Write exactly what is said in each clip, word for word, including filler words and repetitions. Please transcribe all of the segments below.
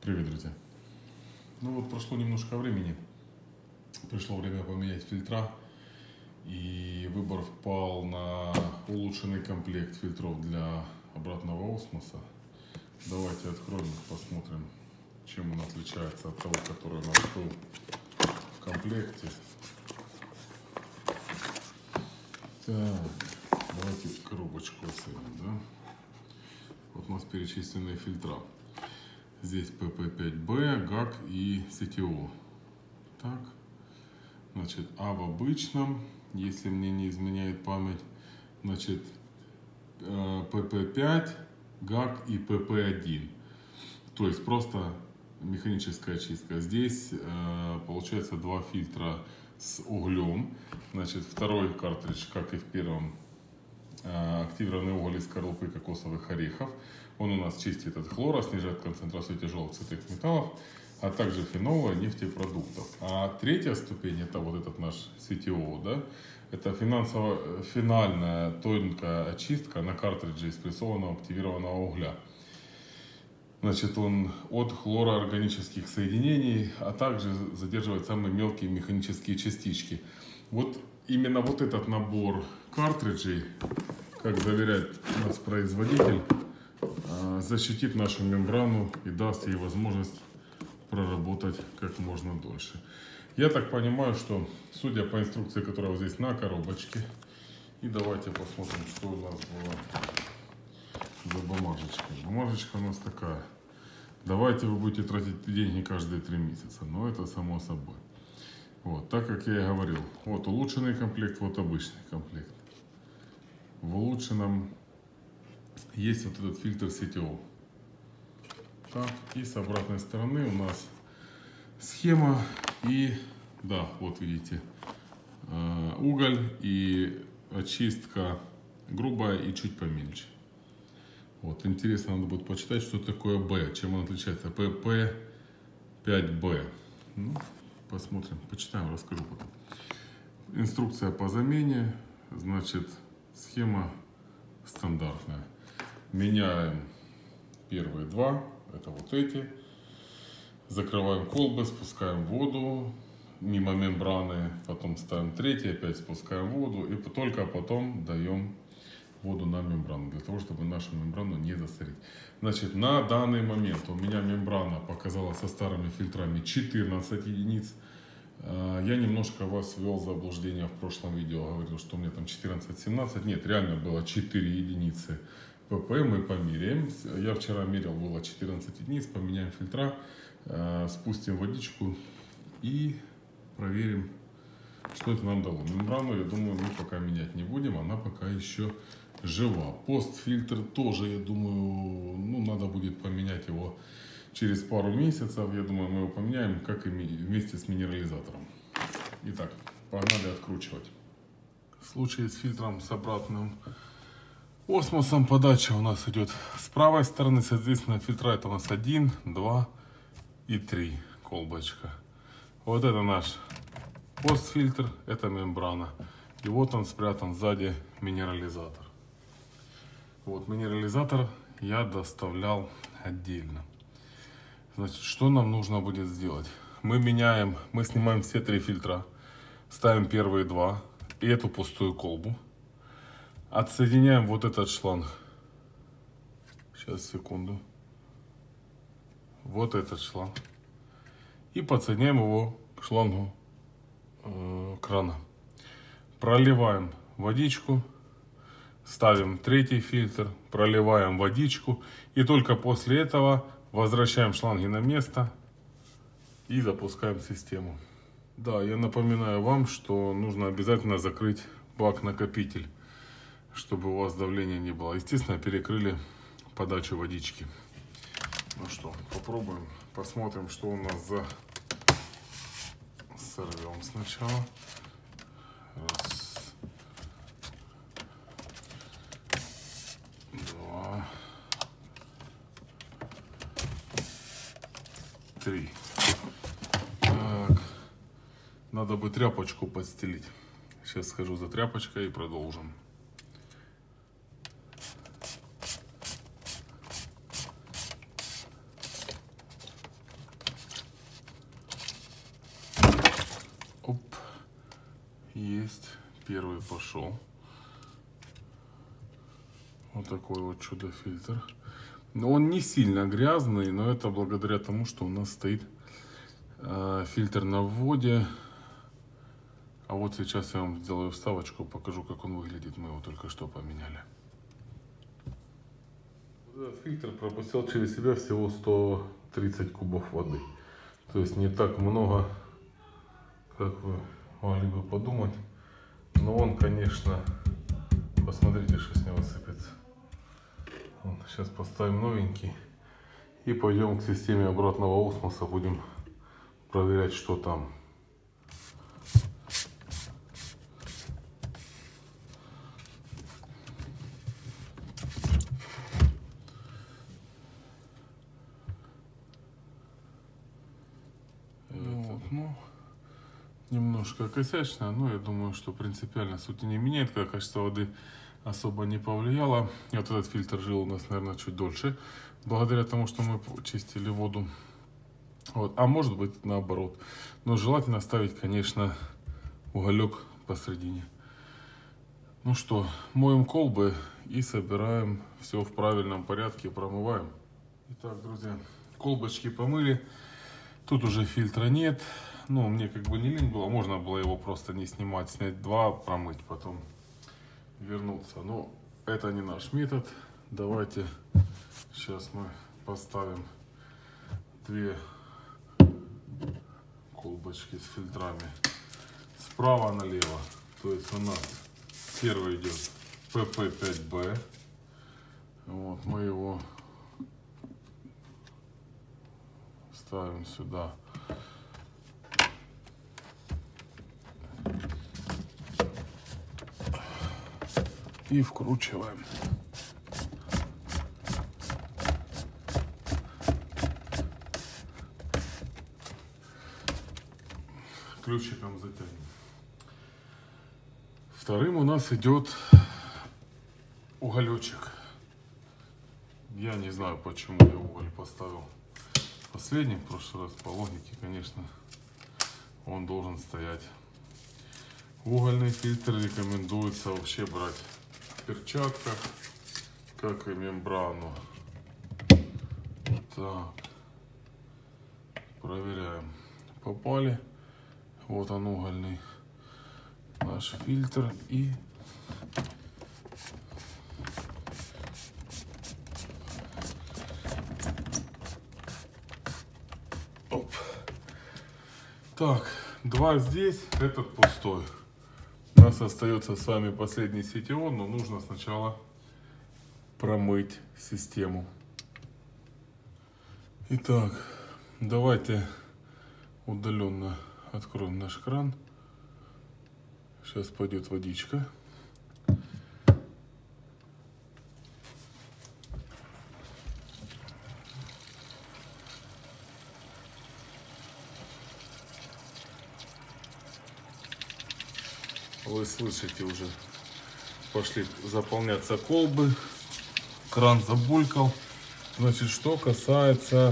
Привет, друзья! Ну вот прошло немножко времени, пришло время поменять фильтра, и выбор впал на улучшенный комплект фильтров для обратного осмоса. Давайте откроем их, посмотрим, чем он отличается от того, который у нас был в комплекте. Так, давайте коробочку оценим, да? Вот у нас перечисленные фильтра. Здесь пэ пэ пять бэ, гак и си ти о. Так, значит, А в обычном, если мне не изменяет память, значит, пэ пэ пять, гак и пэ пэ один. То есть просто механическая очистка. Здесь получается два фильтра с углем. Значит, второй картридж, как и в первом, активированный уголь из скорлупы кокосовых орехов. Он у нас чистит от хлора, снижает концентрацию тяжелых цветных металлов, а также фенола и нефтепродуктов. А третья ступень — это вот этот наш си ти о, да? Это финансово, финальная тонкая очистка на картридже из прессованного активированного угля. Значит, он от хлороорганических соединений, а также задерживает самые мелкие механические частички. Вот именно вот этот набор картриджей, как заверяет нас производитель, защитит нашу мембрану и даст ей возможность проработать как можно дольше. Я так понимаю, что, судя по инструкции, которая вот здесь на коробочке, и давайте посмотрим, что у нас было за бумажечка. Бумажечка у нас такая: давайте вы будете тратить деньги каждые три месяца. Но это само собой. Вот, так как я и говорил, вот улучшенный комплект, вот обычный комплект. В улучшенном есть вот этот фильтр си ти о. Так, и с обратной стороны у нас схема и, да, вот видите, уголь и очистка грубая и чуть помельче. Вот, интересно, надо будет почитать, что такое Б, чем он отличается. пэ пэ пять бэ. Ну, посмотрим, почитаем, расскажу потом. Инструкция по замене, значит, схема стандартная. Меняем первые два, это вот эти. Закрываем колбы, спускаем воду мимо мембраны, потом ставим третий, опять спускаем воду, и только потом даем воду на мембрану, для того, чтобы нашу мембрану не засорить. Значит, на данный момент у меня мембрана показала со старыми фильтрами четырнадцать единиц. Я немножко вас ввел в заблуждение в прошлом видео, говорил, что у меня там четырнадцать-семнадцать. Нет, реально было четыре единицы ПП, мы померяем. Я вчера мерил, было четырнадцать единиц, поменяем фильтра, спустим водичку и проверим, что это нам дало. Мембрану, я думаю, мы пока менять не будем, она пока еще жива. Постфильтр тоже, я думаю, ну, надо будет поменять его через пару месяцев. Я думаю, мы его поменяем, как и вместе с минерализатором. Итак, погнали откручивать. В случае с фильтром с обратным осмосом подача у нас идет с правой стороны. Соответственно, фильтра это у нас один, два и три колбочка. Вот это наш постфильтр, это мембрана. И вот он спрятан сзади минерализатор. Вот минерализатор я доставлял отдельно. Значит, что нам нужно будет сделать? Мы меняем, мы снимаем все три фильтра, ставим первые два и эту пустую колбу. Отсоединяем вот этот шланг. Сейчас, секунду. Вот этот шланг. И подсоединяем его к шлангу э, крана. Проливаем водичку. Ставим третий фильтр. Проливаем водичку. И только после этого возвращаем шланги на место. И запускаем систему. Да, я напоминаю вам, что нужно обязательно закрыть бак-накопитель, чтобы у вас давления не было. Естественно, перекрыли подачу водички. Ну что, попробуем, посмотрим, что у нас за... Сорвем сначала. Раз. Два. Три. Так. Надо бы тряпочку подстелить. Сейчас схожу за тряпочкой и продолжим. Есть. Первый пошел. Вот такой вот чудо-фильтр. Но он не сильно грязный, но это благодаря тому, что у нас стоит э, фильтр на вводе. А вот сейчас я вам сделаю вставочку, покажу, как он выглядит. Мы его только что поменяли. Этот фильтр пропустил через себя всего сто тридцать кубов воды. То есть не так много, как вы могли бы подумать. Но он, конечно, посмотрите, что с него сыпется. Вот, сейчас поставим новенький и пойдем к системе обратного осмоса. Будем проверять, что там. Вот, ну, немножко косячно, но я думаю, что принципиально сути не меняет, когда качество воды особо не повлияло. И вот этот фильтр жил у нас, наверное, чуть дольше, благодаря тому, что мы чистили воду. Вот. А может быть наоборот. Но желательно ставить, конечно, уголек посередине. Ну что, моем колбы и собираем все в правильном порядке, промываем. Итак, друзья, колбочки помыли. Тут уже фильтра нет. Ну, мне как бы не лень было. Можно было его просто не снимать, снять два, промыть, потом вернуться. Но это не наш метод. Давайте сейчас мы поставим две колбочки с фильтрами справа налево. То есть у нас первый идет пэ пэ пять бэ. Вот, мы его ставим сюда. И вкручиваем. Ключиком затянем. Вторым у нас идет уголечек. Я не знаю, почему я уголь поставил последний. В прошлый раз по логике, конечно, он должен стоять. Угольный фильтр рекомендуется вообще брать в перчатках, как и мембрану. Так, проверяем. Попали. Вот он, угольный наш фильтр. И оп. Так, два здесь, этот пустой. У нас остается с вами последний сетевой, но нужно сначала промыть систему. Итак, давайте удаленно откроем наш кран. Сейчас пойдет водичка. Вы слышите, уже пошли заполняться колбы. Кран забулькал. Значит, что касается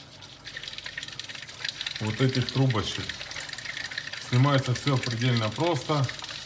вот этих трубочек. Снимается все предельно просто.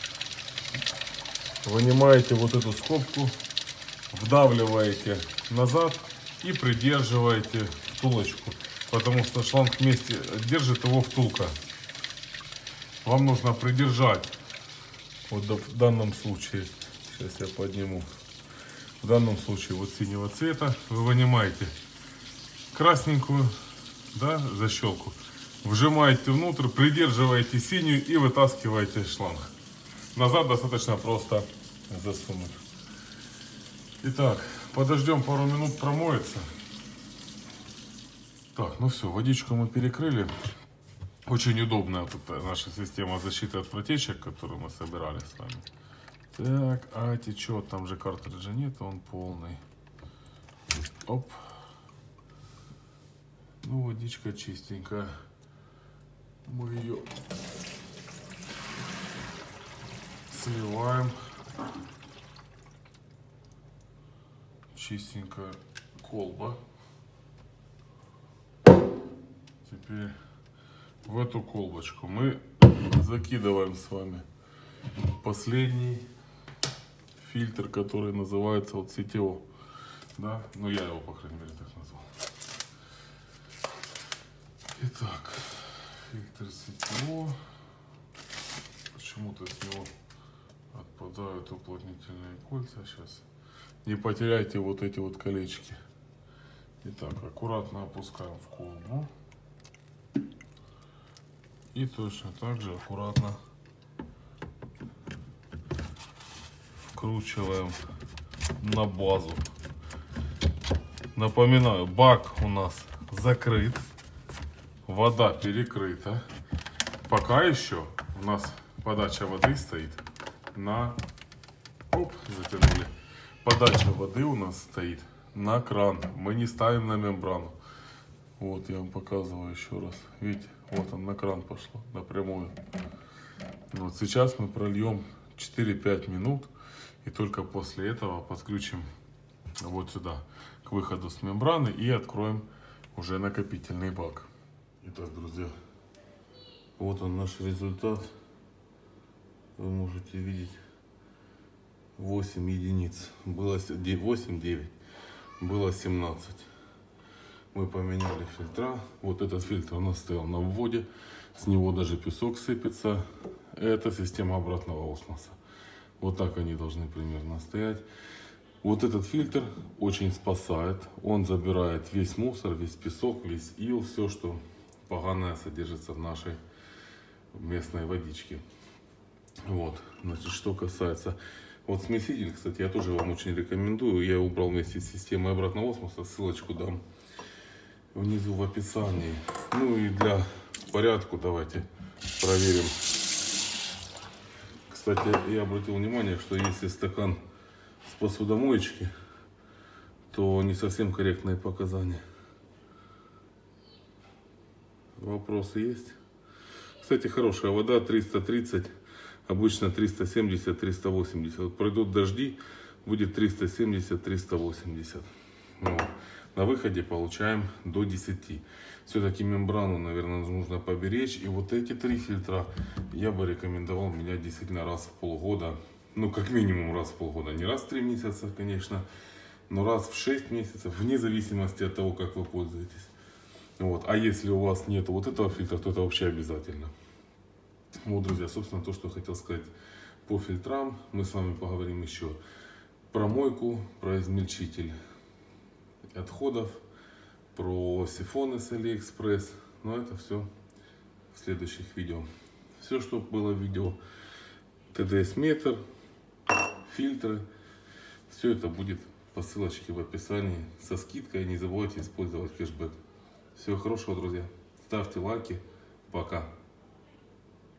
Вынимаете вот эту скобку, вдавливаете назад и придерживаете втулочку, потому что шланг вместе держит его втулка. Вам нужно придержать. Вот в данном случае, сейчас я подниму. В данном случае вот синего цвета вы вынимаете красненькую, да, защелку. Вжимаете внутрь, придерживаете синюю и вытаскиваете шланг. Назад достаточно просто засунуть. Итак, подождем пару минут, промоется. Так, ну все, водичку мы перекрыли. Очень удобная вот эта наша система защиты от протечек, которую мы собирали с вами. Так, а течет, там же картриджа нет, он полный. Оп. Ну, водичка чистенькая. Мы ее сливаем. Чистенькая колба. Теперь в эту колбочку мы закидываем с вами последний фильтр, который называется вот си ти о. Да? Ну я его, по крайней мере, так назвал. Итак, фильтр си ти о. Почему-то с него отпадают уплотнительные кольца. Сейчас. Не потеряйте вот эти вот колечки. Итак, аккуратно опускаем в колбу. И точно так же аккуратно вкручиваем на базу. Напоминаю, бак у нас закрыт, вода перекрыта. Пока еще у нас подача воды стоит на... Оп, затянули. Подача воды у нас стоит на кран. Мы не ставим на мембрану. Вот я вам показываю еще раз. Видите, вот он на кран пошло, напрямую. Вот сейчас мы прольем четыре-пять минут. И только после этого подключим вот сюда, к выходу с мембраны, и откроем уже накопительный бак. Итак, друзья, вот он наш результат. Вы можете видеть восемь единиц. Было восемь-девять, было семнадцать. Мы поменяли фильтра. Вот этот фильтр у нас стоял на вводе. С него даже песок сыпется. Это система обратного осмоса. Вот так они должны примерно стоять. Вот этот фильтр очень спасает. Он забирает весь мусор, весь песок, весь ил, все, что поганое содержится в нашей местной водичке. Вот, значит, что касается... Вот смеситель, кстати, я тоже вам очень рекомендую. Я убрал вместе с системой обратного осмоса. Ссылочку дам внизу в описании. Ну и для порядка давайте проверим. Кстати, я обратил внимание, что если стакан с посудомоечки, то не совсем корректные показания. Вопросы есть? Кстати, хорошая вода, триста тридцать, обычно триста семьдесят — триста восемьдесят. Вот пройдут дожди, будет триста семьдесят — триста восемьдесят. Вот. На выходе получаем до десяти. Все-таки мембрану, наверное, нужно поберечь. И вот эти три фильтра я бы рекомендовал менять действительно раз в полгода. Ну, как минимум раз в полгода. Не раз в три месяца, конечно, но раз в шесть месяцев, вне зависимости от того, как вы пользуетесь. Вот. А если у вас нет вот этого фильтра, то это вообще обязательно. Вот, друзья, собственно, то, что хотел сказать по фильтрам. Мы с вами поговорим еще про мойку, про измельчитель отходов, про сифоны с Алиэкспресс. Но это все в следующих видео. Все, что было в видео, тэ дэ эс-метр, фильтры, все это будет по ссылочке в описании со скидкой. Не забывайте использовать кэшбэк. Всего хорошего, друзья. Ставьте лайки. Пока.